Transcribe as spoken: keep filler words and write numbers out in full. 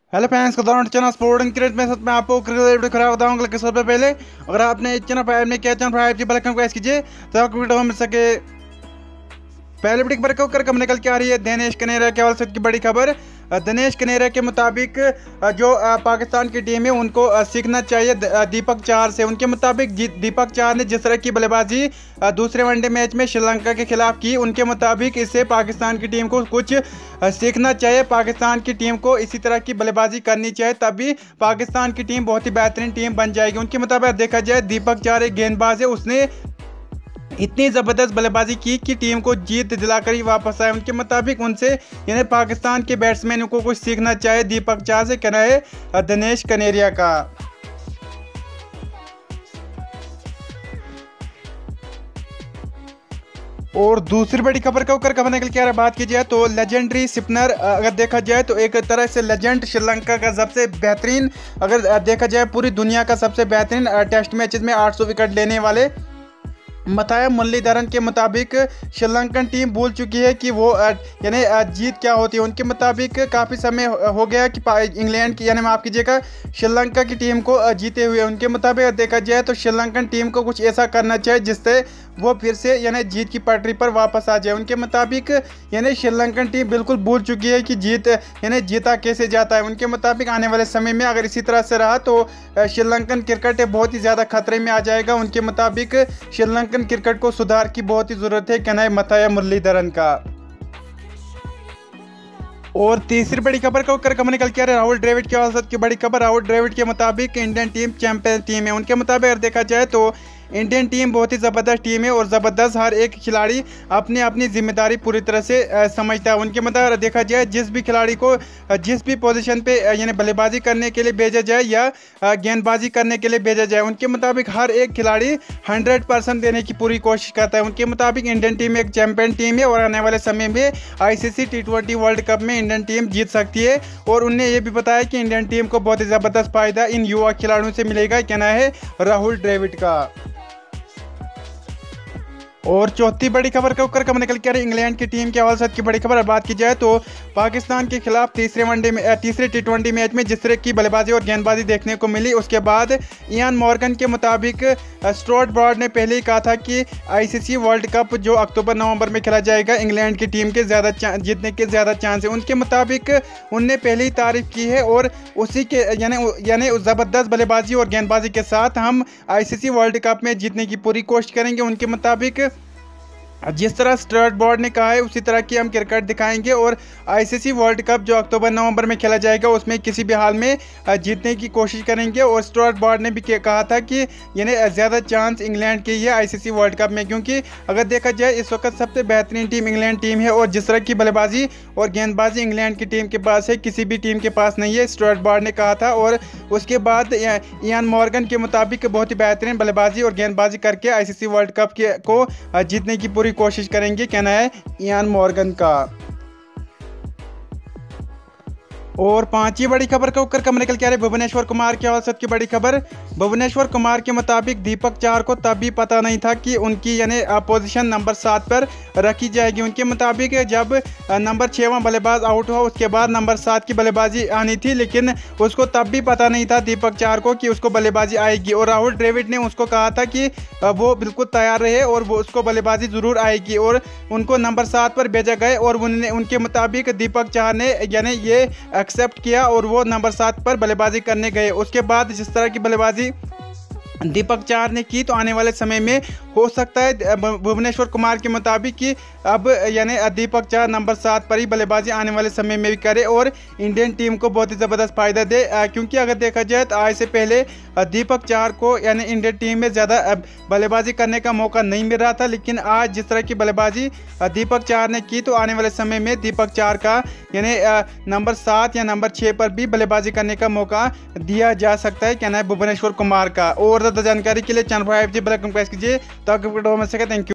Hello friends का दौरान channel sporting cricket में साथ में आपको क्रिकेट खराब बताऊंगा। लेकिन सबसे पहले अगर आपने इस चैनल पर क्या channel five G bell icon press कीजिए तो आपको वीडियो मिल सके। पहले वीडियो पर कर कम निकल के आ रही है दिनेश कनेरिया के हवाले से की बड़ी खबर। दिनेश कनेरिया के मुताबिक जो पाकिस्तान की टीम है उनको सीखना चाहिए दीपक चार से। उनके मुताबिक दीपक चार ने जिस तरह की बल्लेबाजी दूसरे वनडे मैच में श्रीलंका के खिलाफ की, उनके मुताबिक इससे पाकिस्तान की टीम को कुछ सीखना चाहिए। पाकिस्तान की टीम को इसी तरह की बल्लेबाजी करनी चाहिए, तभी पाकिस्तान की टीम बहुत ही बेहतरीन टीम बन जाएगी। उनके मुताबिक देखा जाए दीपक चार एक गेंदबाज है, उसने इतनी ज़बरदस्त बल्लेबाजी की कि टीम को जीत दिलाकर ही वापस आए। उनके मुताबिक उनसे यानी पाकिस्तान के बैट्समैन को कुछ सीखना चाहिए दीपक चार से, कहना है दिनेश कनेरिया का। और दूसरी बड़ी खबर का ऊपर खबर निकल के आ रहा बात की जाए तो लेजेंडरी स्पिनर अगर देखा जाए तो एक तरह से लेजेंड श्रीलंका का सबसे बेहतरीन, अगर देखा जाए पूरी दुनिया का सबसे बेहतरीन टेस्ट मैचेस में आठ सौ विकेट लेने वाले मथाया मुरलीधरन के मुताबिक श्रीलंकन टीम भूल चुकी है कि वो यानी जीत क्या होती है। उनके मुताबिक काफ़ी समय हो गया कि इंग्लैंड की यानी माफ़ कीजिएगा श्रीलंका की टीम को जीते हुए। उनके मुताबिक देखा जाए तो श्रीलंकन टीम को कुछ ऐसा करना चाहिए जिससे वो फिर से यानी जीत की पटरी पर वापस आ जाए। उनके मुताबिक यानी श्रीलंकन टीम बिल्कुल भूल चुकी है कि जीत यानी जीता कैसे जाता है। उनके मुताबिक आने वाले समय में अगर इसी तरह से रहा तो श्रीलंकन क्रिकेट बहुत ही ज़्यादा खतरे में आ जाएगा। उनके मुताबिक श्रीलंकन क्रिकेट को सुधार की बहुत ही ज़रूरत है, कहना है मथाया मुरलीधरन का। और तीसरी बड़ी खबर का उत्तर कम निकल के आ रहा है राहुल द्रविड़ के हवाले की बड़ी खबर। राहुल द्रविड़ के मुताबिक इंडियन टीम चैंपियन टीम है। उनके मुताबिक अगर देखा जाए तो इंडियन टीम बहुत ही ज़बरदस्त टीम है और ज़बरदस्त हर एक खिलाड़ी अपनी अपनी जिम्मेदारी पूरी तरह से समझता है। उनके मुताबिक देखा जाए जिस भी खिलाड़ी को जिस भी पोजीशन पे यानी बल्लेबाजी करने के लिए भेजा जाए या गेंदबाजी करने के लिए भेजा जाए, उनके मुताबिक हर एक खिलाड़ी हंड्रेड परसेंट देने की पूरी कोशिश करता है। उनके मुताबिक इंडियन टीम एक चैंपियन टीम है और आने वाले समय में I C C T twenty world cup में इंडियन टीम जीत सकती है। और उन्हें यह भी बताया कि इंडियन टीम को बहुत ही ज़बरदस्त फायदा इन युवा खिलाड़ियों से मिलेगा, कहना है राहुल द्रविड़ का। और चौथी बड़ी खबर का ऊपर कम निकल के आ रही इंग्लैंड की टीम के हवाले से की बड़ी खबर बात की जाए तो पाकिस्तान के खिलाफ तीसरे वनडे में तीसरे टी ट्वेंटी मैच में जिस तरह की बल्लेबाजी और गेंदबाजी देखने को मिली, उसके बाद इयान मॉर्गन के मुताबिक स्टुअर्ट ब्रॉड ने पहले ही कहा था कि आई सी सी वर्ल्ड कप जो अक्टूबर नवंबर में खेला जाएगा इंग्लैंड की टीम के ज़्यादा जीतने के ज़्यादा चांस है। उनके मुताबिक उनने पहले ही तारीफ की है और उसी के यानी यानी ज़बरदस्त बल्लेबाजी और गेंदबाजी के साथ हम आई सी सी वर्ल्ड कप में जीतने की पूरी कोशिश करेंगे। उनके मुताबिक जिस तरह स्टुअर्ट ब्रॉड ने कहा है उसी तरह की हम क्रिकेट दिखाएंगे और आई सी सी वर्ल्ड कप जो अक्टूबर नवंबर में खेला जाएगा उसमें किसी भी हाल में जीतने की कोशिश करेंगे। और स्टुअर्ट ब्रॉड ने भी कहा था कि यानी ज़्यादा चांस इंग्लैंड के ही है आई सी सी वर्ल्ड कप में, क्योंकि अगर देखा जाए इस वक्त सबसे बेहतरीन टीम इंग्लैंड टीम है और जिस तरह की बल्लेबाजी और गेंदबाजी इंग्लैंड की टीम के पास है किसी भी टीम के पास नहीं है, स्टुअर्ट ब्रॉड ने कहा था। और उसके बाद इयान मॉर्गन के मुताबिक बहुत ही बेहतरीन बल्लेबाजी और गेंदबाजी करके आई सी सी वर्ल्ड कप के को जीतने की पूरी कोशिश करेंगे, कहना है इयान मॉर्गन का। और पांचवी बड़ी खबर का उत्तर कम निकल के आ रही भुवनेश्वर कुमार के हवाले से की बड़ी खबर। भुवनेश्वर कुमार के मुताबिक दीपक चार को तब भी पता नहीं था कि उनकी यानी पोजीशन नंबर सात पर रखी जाएगी। उनके मुताबिक जब नंबर छःवां बल्लेबाज आउट हुआ उसके बाद नंबर सात की बल्लेबाजी आनी थी, लेकिन उसको तब भी पता नहीं था दीपक चार को कि उसको बल्लेबाजी आएगी। और राहुल द्रविड़ ने उसको कहा था कि वो बिल्कुल तैयार रहे और वो उसको बल्लेबाजी ज़रूर आएगी और उनको नंबर सात पर भेजा गए। और उन्होंने उनके मुताबिक दीपक चार ने यानी ये एक्सेप्ट किया और वो नंबर सात पर बल्लेबाजी करने गए। उसके बाद जिस तरह की बल्लेबाजी दीपक चार ने की तो आने वाले समय में हो सकता है भुवनेश्वर कुमार के मुताबिक कि अब यानी दीपक चार नंबर सात पर ही बल्लेबाजी आने वाले समय में भी करे और इंडियन टीम को बहुत ही ज़बरदस्त फ़ायदा दे। क्योंकि अगर देखा जाए तो आज से पहले दीपक चार को यानी इंडियन टीम में ज़्यादा बल्लेबाजी करने का मौका नहीं मिल रहा था, लेकिन आज जिस तरह की बल्लेबाजी दीपक चार ने की तो आने वाले समय में दीपक चार का यानी नंबर सात या नंबर छः पर भी बल्लेबाजी करने का मौका दिया जा सकता है, कहना है भुवनेश्वर कुमार का। और ज़्यादा जानकारी के लिए channel five G bell icon press कीजिए ताकि वीडियो में सके। Thank you.